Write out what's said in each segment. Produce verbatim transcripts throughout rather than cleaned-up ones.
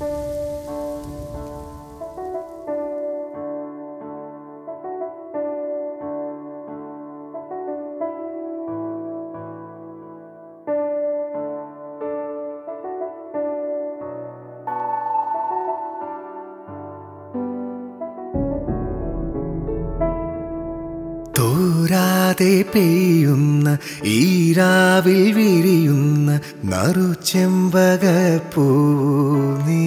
തോരാതെ പെയ്യുന്ന ഈരാവിൽ വിരിയുന്ന നറുചെമ്പകപ്പൂ നീ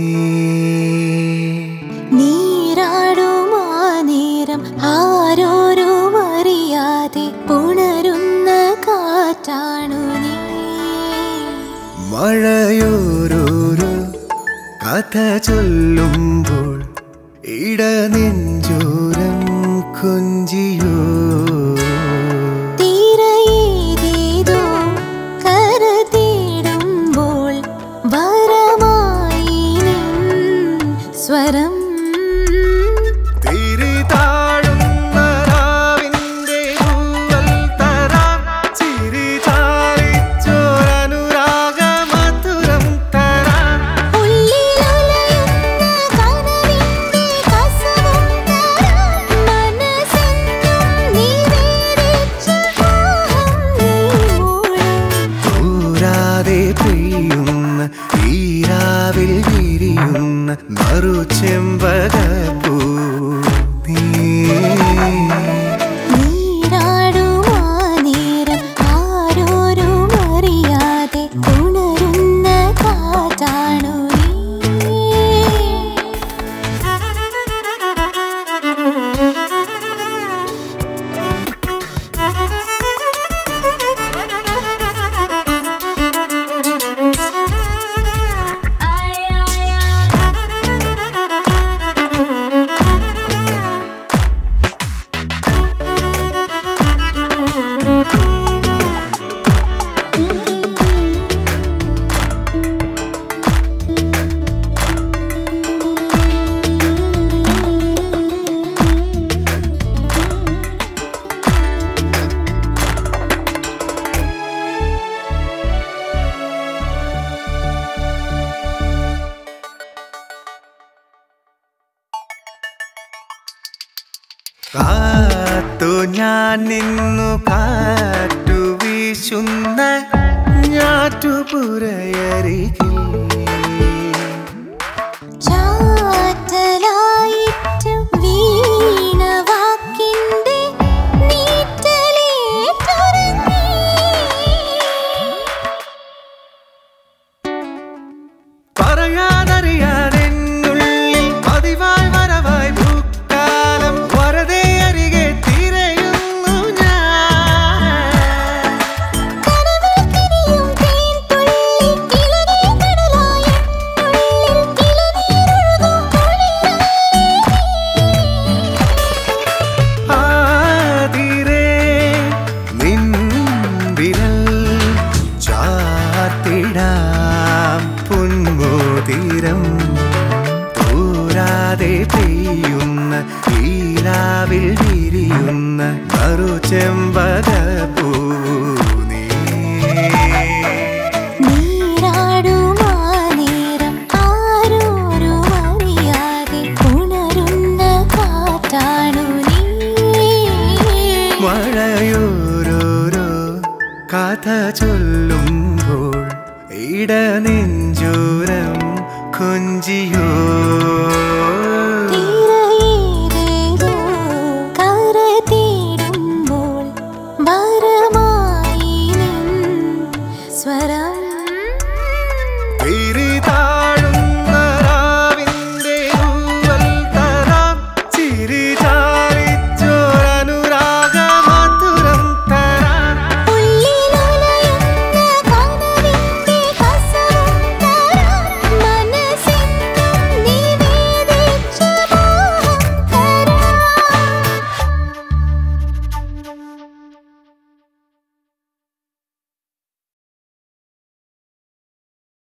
നീരാടുമാ നേരം ആരോരും അറിയാതെ പുണരുന്ന കാറ്റാണു നീ. മഴയോരോരോ കഥ ചൊല്ലുമ്പോൾ ഇടനെഞ്ചോരം കൊഞ്ചിയോ തീരയേതേതോ കര തേടുമ്പോൾ വരമായി നിൻ സ്വരം. ഈരാവിൽ വിരിയുന്ന നറുചെമ്പകപ്പൂ നീ നീരാടുമാ നേരം ആരോരും അറിയാതെ ഉണരുന്ന കാറ്റാണു നീ. കാത്തു ഞാൻ നിന്നു കാറ്റു വീശുന്ന ഞാറ്റുപുരയരികിൽ ചാറ്റലായിട്ടു വീണ വാക്കിന്റെ നീറ്റലേറ്റുറങ്ങി. പറയാതറിയാതെന്നുള്ളിൽ പതിവായി വരവായി ഭൂക്കാലം വരതേ അരികെ തിരയുന്നു ഞാൻ. കനവിൽ കിനിയും തേൻ തുള്ളി ഇളകിയ കടലായ ഉള്ളിൽ ഇളനീരൊഴുകും കുളിരല്ലേ. ആതിരേ നിൻ വിരൽ ചാർത്തിടാം പൊന്മോതിരം. തോരാതെ പെയ്യുന്ന ഈരാവിൽ വിരിയുന്ന നറുചെമ്പകപ്പൂ നീ നീരാടുമാ നേരം ആരോരും അറിയാതെ ഉണരുന്ന കാറ്റാണു നീ. മഴയോരോരോ കഥ ചൊല്ലുമ്പോൾ ഇടനെഞ്ചോരം കൊഞ്ചിയോ